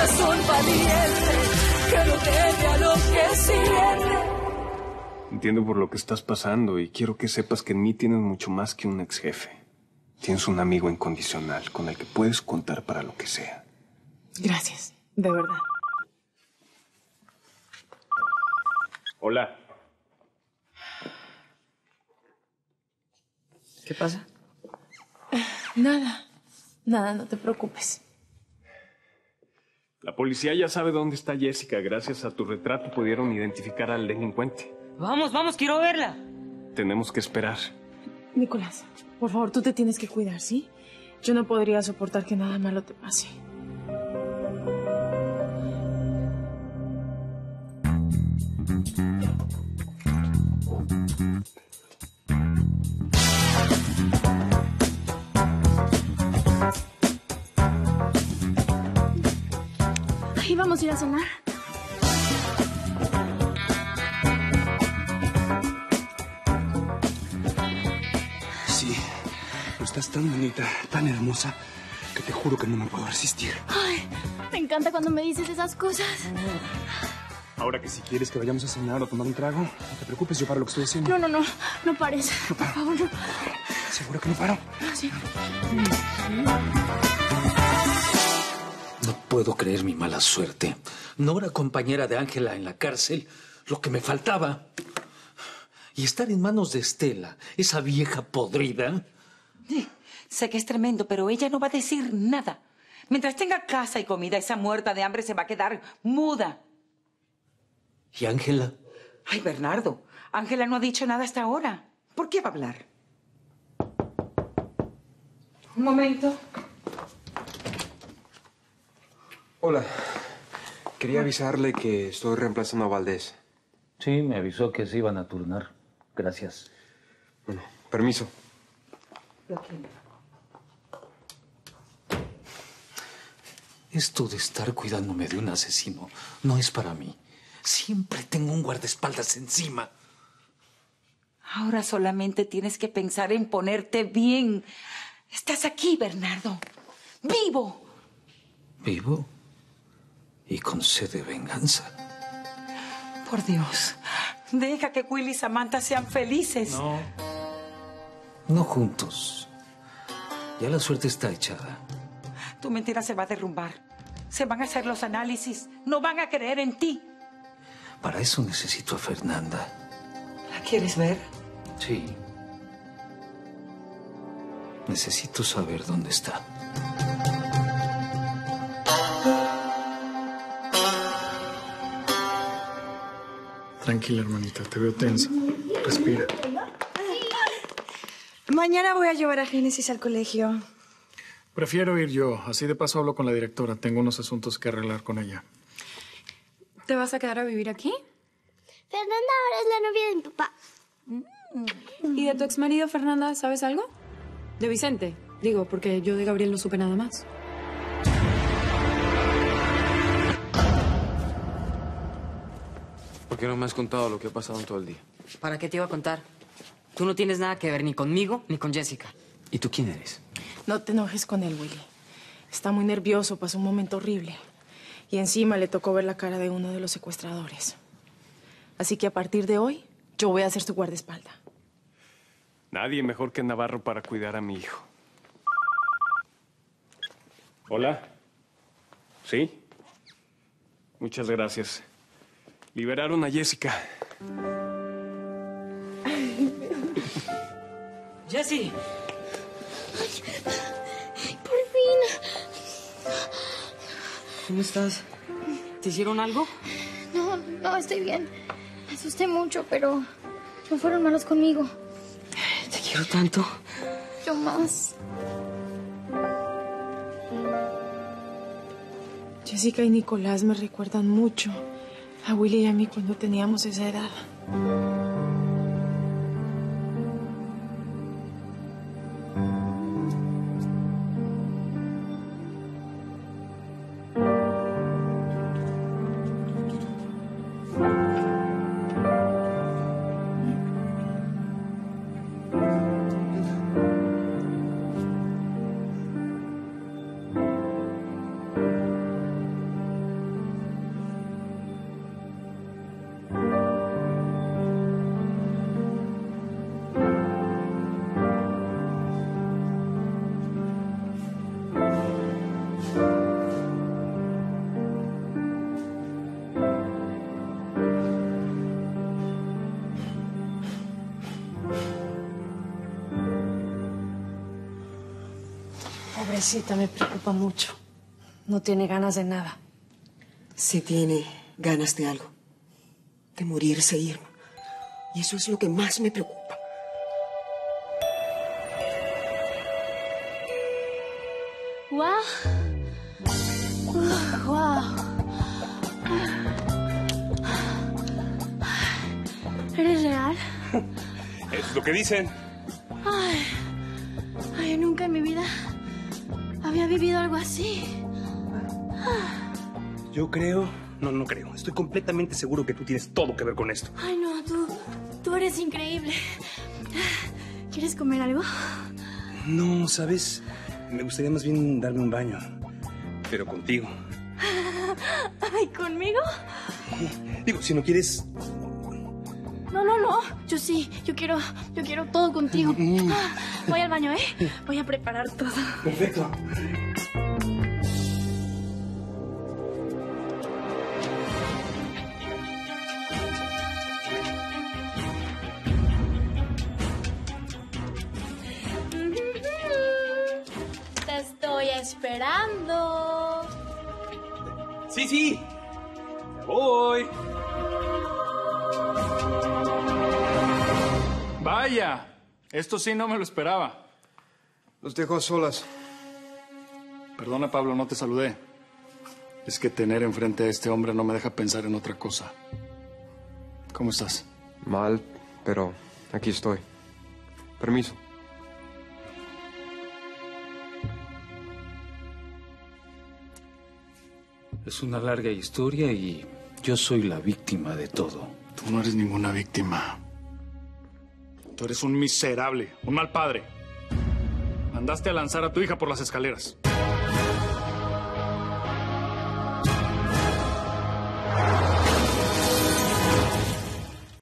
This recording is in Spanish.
corazón valiente que no teme a lo que siente. Entiendo por lo que estás pasando y quiero que sepas que en mí tienes mucho más que un ex jefe. Tienes un amigo incondicional con el que puedes contar para lo que sea. Gracias, de verdad. Hola. ¿Qué pasa? Nada, no te preocupes. La policía ya sabe dónde está Jessica. Gracias a tu retrato pudieron identificar al delincuente. Vamos, quiero verla. Tenemos que esperar. Nicolás, por favor, tú te tienes que cuidar, ¿sí? Yo no podría soportar que nada malo te pase. Ahí vamos a ir a cenar. Sí, pero estás tan bonita, tan hermosa, que te juro que no me puedo resistir. Ay, me encanta cuando me dices esas cosas. Ahora que si quieres que vayamos a cenar o tomar un trago, no te preocupes, yo paro lo que estoy haciendo. No pares. Por favor, no. ¿Seguro que no paro? Sí. No puedo creer mi mala suerte. Nora, compañera de Ángela en la cárcel, lo que me faltaba. Y estar en manos de Estela, esa vieja podrida. Sé que es tremendo, pero ella no va a decir nada. Mientras tenga casa y comida, esa muerta de hambre se va a quedar muda. ¿Y Ángela? Ay, Bernardo, Ángela no ha dicho nada hasta ahora. ¿Por qué va a hablar? Un momento. Hola. Quería avisarle que estoy reemplazando a Valdés. Sí, me avisó que se iban a turnar. Gracias. Bueno, permiso. Esto de estar cuidándome de un asesino no es para mí. Siempre tengo un guardaespaldas encima. Ahora solamente tienes que pensar en ponerte bien. Estás aquí, Bernardo. ¡Vivo! ¿Vivo? Y con sed de venganza. Por Dios, deja que Will y Samantha sean felices. No. No juntos. Ya la suerte está echada. Tu mentira se va a derrumbar. Se van a hacer los análisis. No van a creer en ti. Para eso necesito a Fernanda. ¿La quieres ver? Sí. Necesito saber dónde está. Tranquila, hermanita, te veo tensa. Respira. Mañana voy a llevar a Génesis al colegio. Prefiero ir yo. Así de paso hablo con la directora. Tengo unos asuntos que arreglar con ella. ¿Te vas a quedar a vivir aquí? Fernanda ahora es la novia de mi papá. ¿Y de tu exmarido, Fernanda, sabes algo? De Vicente. Digo, porque yo de Gabriel no supe nada más. ¿Por qué no me has contado lo que ha pasado en todo el día? ¿Para qué te iba a contar? Tú no tienes nada que ver ni conmigo ni con Jessica. ¿Y tú quién eres? No te enojes con él, Willy. Está muy nervioso, pasó un momento horrible. Y encima le tocó ver la cara de uno de los secuestradores. Así que a partir de hoy, yo voy a ser su guardaespaldas. Nadie mejor que Navarro para cuidar a mi hijo. Hola. ¿Sí? Muchas gracias. Liberaron a Jessica. Jessie. Por fin. ¿Cómo estás? ¿Te hicieron algo? No, estoy bien. Me asusté mucho, pero no fueron malos conmigo. Te quiero tanto. Yo más. Jessica y Nicolás me recuerdan mucho a Willy y a mí cuando teníamos esa edad. Mamacita, me preocupa mucho. No tiene ganas de nada. Sí tiene ganas de algo. De morirse, Irma. Y eso es lo que más me preocupa. ¡Wow! ¡Wow! ¿Eres real? Es lo que dicen. Ay, nunca en mi vida había vivido algo así. Yo creo... No creo. Estoy completamente seguro que tú tienes todo que ver con esto. Ay, no, tú eres increíble. ¿Quieres comer algo? No, ¿sabes? Me gustaría más bien darme un baño. Pero contigo. Ay, ¿conmigo? Digo, si no quieres... No. Yo sí. Yo quiero todo contigo. Voy al baño, ¿eh? Voy a preparar todo. Perfecto. Te estoy esperando. Sí. Ya voy. Vaya, esto sí no me lo esperaba. Los dejo a solas. Perdona, Pablo, no te saludé. Es que tener enfrente a este hombre no me deja pensar en otra cosa. ¿Cómo estás? Mal, pero aquí estoy. Permiso. Es una larga historia y yo soy la víctima de todo. Tú no eres ninguna víctima. Tú eres un miserable, un mal padre. Mandaste a lanzar a tu hija por las escaleras.